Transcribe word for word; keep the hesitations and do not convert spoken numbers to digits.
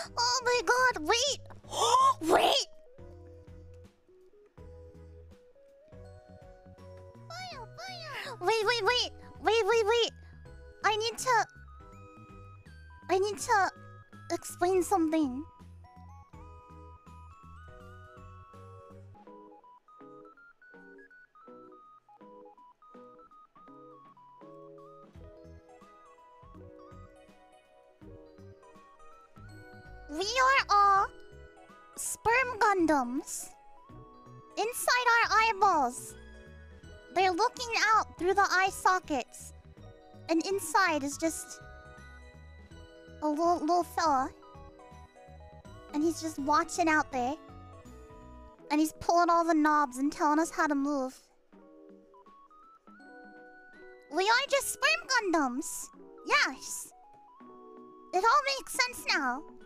Oh my god, wait! Wait! Wait, wait, wait! Wait, wait, wait! I need to... I need to explain something. We are all Sperm Gundams inside our eyeballs. They're looking out through the eye sockets, and inside is just a little, little fella, and he's just watching out there, and he's pulling all the knobs and telling us how to move. We are just Sperm Gundams. Yes. It all makes sense now.